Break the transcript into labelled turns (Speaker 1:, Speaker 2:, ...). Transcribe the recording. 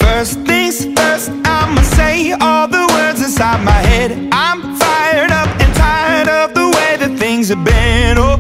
Speaker 1: First things first, I'ma say all the words inside my head. I'm fired up and tired of the way that things have been. Oh,